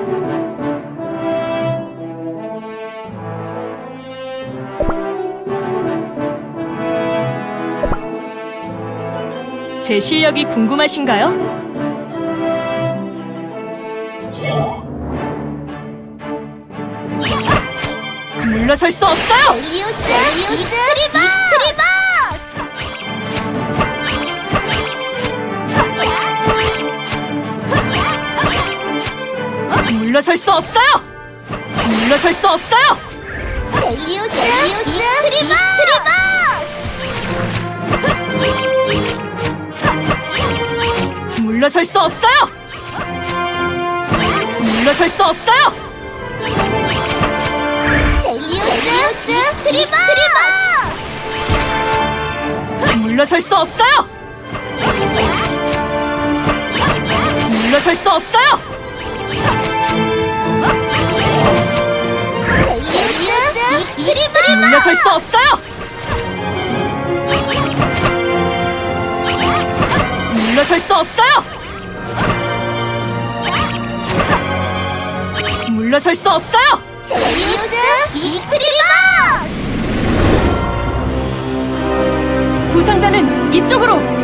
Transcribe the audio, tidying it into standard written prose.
제 실력이 궁금하신가요? 물러설 수 없어요! 델리우스 물러설 수 없어요! 물러설 수 없어요! 델리우스 물러설 수 없어요! 물러설 수 없어요! 물러설 수 없어요! 물러설 수 없어요! 물러설 수 없어요! 물러설 수 없어요! 물러설 수 없어요! 부상자는 이쪽으로!